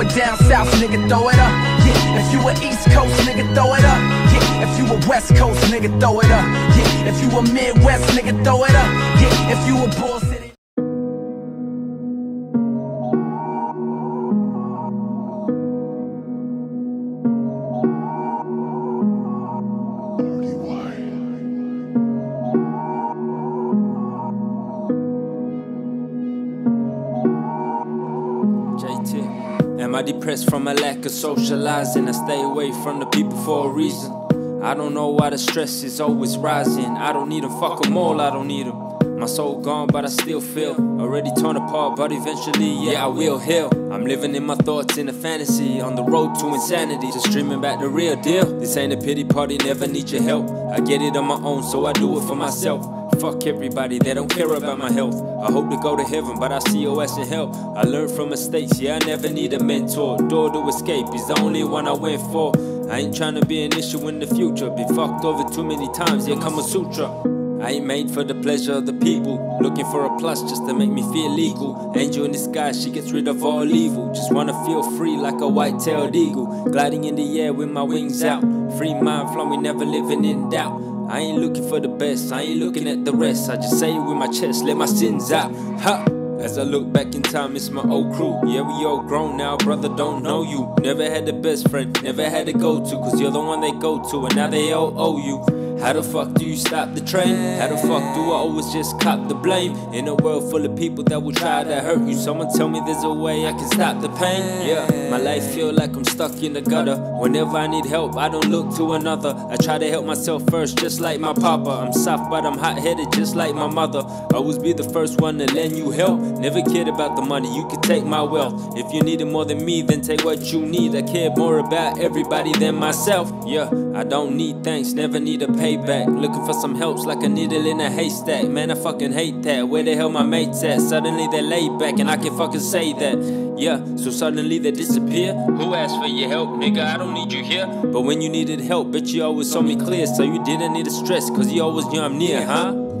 a down south, nigga, throw it up. Yeah, if you a East Coast, nigga, throw it up. Yeah, if you a West Coast, nigga, throw it up. Yeah, if you a Midwest, nigga, throw it up. Yeah, if you a Bull City. Am I depressed from a lack of socializing? I stay away from the people for a reason. I don't know why the stress is always rising. I don't need them, fuck them all, I don't need them. My soul gone, but I still feel already torn apart, but eventually, yeah, I will heal. I'm living in my thoughts in a fantasy, on the road to insanity, just dreaming about the real deal. This ain't a pity party, never need your help. I get it on my own, so I do it for myself. Fuck everybody, they don't care about my health. I hope to go to heaven, but I see COS in hell. I learned from mistakes, yeah, I never need a mentor. Door to escape is the only one I went for. I ain't trying to be an issue in the future. Been fucked over too many times, yeah, Kama Sutra. I ain't made for the pleasure of the people, looking for a plus just to make me feel legal. Angel in the sky, she gets rid of all evil. Just wanna feel free like a white-tailed eagle, gliding in the air with my wings out. Free mind flowing, never living in doubt. I ain't looking for the best, I ain't looking at the rest. I just say it with my chest, let my sins out. Ha! As I look back in time, it's my old crew. Yeah, we all grown now, brother, don't know you. Never had the best friend, never had a go-to, cause you're the one they go to, and now they all owe you. How the fuck do you stop the train? How the fuck do I always just cop the blame? In a world full of people that will try to hurt you, someone tell me there's a way I can stop the pain. Yeah, my life feel like I'm stuck in the gutter. Whenever I need help, I don't look to another. I try to help myself first, just like my papa. I'm soft but I'm hot-headed, just like my mother. Always be the first one to lend you help. Never cared about the money, you can take my wealth. If you need it more than me, then take what you need. I care more about everybody than myself. Yeah, I don't need thanks, never need a payback. Looking for some helps like a needle in a haystack. Man, I fucking hate that. Where the hell my mates at? Suddenly they're laid back and I can fucking say that. Yeah, so suddenly they disappear. Who asked for your help, nigga? I don't need you here. But when you needed help, bitch, you always saw me clear. So you didn't need to stress, cause you always knew I'm near, huh?